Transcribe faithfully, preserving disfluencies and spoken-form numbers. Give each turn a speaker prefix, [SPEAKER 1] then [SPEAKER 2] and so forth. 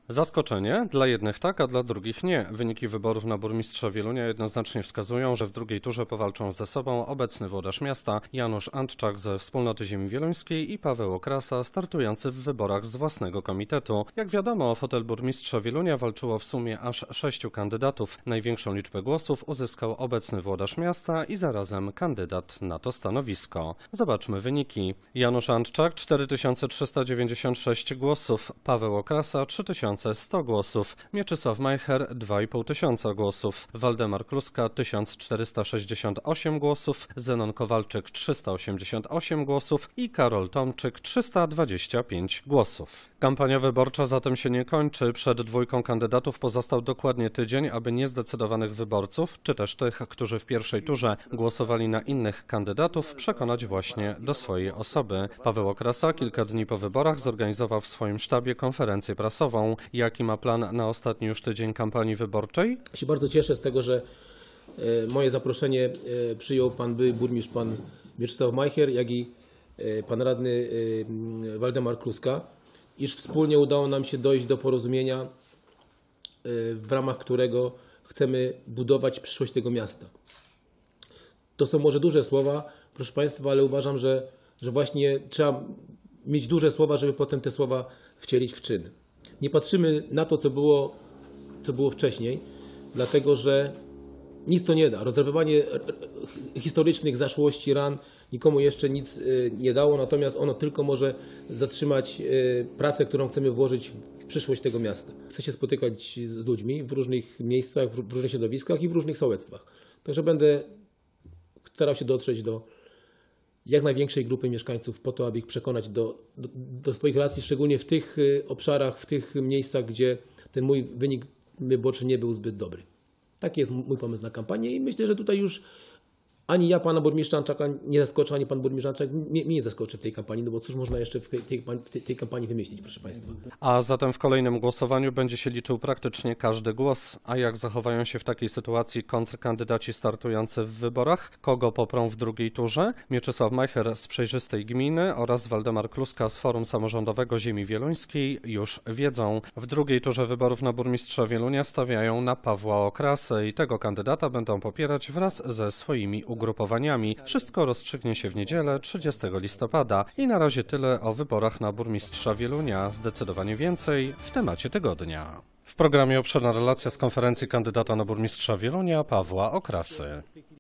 [SPEAKER 1] Zaskoczenie? Dla jednych tak, a dla drugich nie. Wyniki wyborów na burmistrza Wielunia jednoznacznie wskazują, że w drugiej turze powalczą ze sobą obecny włodarz miasta Janusz Antczak ze Wspólnoty Ziemi Wieluńskiej i Paweł Okrasa, startujący w wyborach z własnego komitetu. Jak wiadomo, o fotel burmistrza Wielunia walczyło w sumie aż sześciu kandydatów. Największą liczbę głosów uzyskał obecny włodarz miasta i zarazem kandydat na to stanowisko. Zobaczmy wyniki. Janusz Antczak cztery tysiące trzysta dziewięćdziesiąt sześć głosów, Paweł Okrasa trzy tysiące sto głosów, Mieczysław Majcher dwa i pół tysiąca głosów, Waldemar Kluska tysiąc czterysta sześćdziesiąt osiem głosów, Zenon Kowalczyk trzysta osiemdziesiąt osiem głosów i Karol Tomczyk trzysta dwadzieścia pięć głosów. Kampania wyborcza zatem się nie kończy. Przed dwójką kandydatów pozostał dokładnie tydzień, aby niezdecydowanych wyborców, czy też tych, którzy w pierwszej turze głosowali na innych kandydatów, przekonać właśnie do swojej osoby. Paweł Okrasa kilka dni po wyborach zorganizował w swoim sztabie konferencję prasową. Jaki ma plan na ostatni już tydzień kampanii wyborczej?
[SPEAKER 2] Ja się bardzo cieszę z tego, że moje zaproszenie przyjął pan były burmistrz, pan Mieczysław Majcher, jak i pan radny Waldemar Kluska, iż wspólnie udało nam się dojść do porozumienia, w ramach którego chcemy budować przyszłość tego miasta. To są może duże słowa, proszę państwa, ale uważam, że, że właśnie trzeba mieć duże słowa, żeby potem te słowa wcielić w czyn. Nie patrzymy na to, co było, co było wcześniej, dlatego że nic to nie da. Rozdrapywanie historycznych zaszłości, ran nikomu jeszcze nic nie dało, natomiast ono tylko może zatrzymać pracę, którą chcemy włożyć w przyszłość tego miasta. Chcę się spotykać z ludźmi w różnych miejscach, w różnych środowiskach i w różnych sołectwach. Także będę starał się dotrzeć do jak największej grupy mieszkańców po to, aby ich przekonać do, do, do swoich racji, szczególnie w tych obszarach, w tych miejscach, gdzie ten mój wynik wyborczy nie był zbyt dobry. Taki jest mój pomysł na kampanię i myślę, że tutaj już ani ja pana burmistrza Antczaka nie zaskoczę, ani pan burmistrz Antczak mnie nie zaskoczy w tej kampanii, no bo cóż można jeszcze w tej, tej, tej kampanii wymyślić, proszę państwa.
[SPEAKER 1] A zatem w kolejnym głosowaniu będzie się liczył praktycznie każdy głos. A jak zachowają się w takiej sytuacji kontrkandydaci startujący w wyborach? Kogo poprą w drugiej turze? Mieczysław Majcher z Przejrzystej Gminy oraz Waldemar Kluska z Forum Samorządowego Ziemi Wieluńskiej już wiedzą. W drugiej turze wyborów na burmistrza Wielunia stawiają na Pawła Okrasę i tego kandydata będą popierać wraz ze swoimi ugrupowaniami. Grupowaniami. Wszystko rozstrzygnie się w niedzielę trzydziestego listopada. I na razie tyle o wyborach na burmistrza Wielunia. Zdecydowanie więcej w temacie tygodnia. W programie obszerna relacja z konferencji kandydata na burmistrza Wielunia Pawła Okrasy.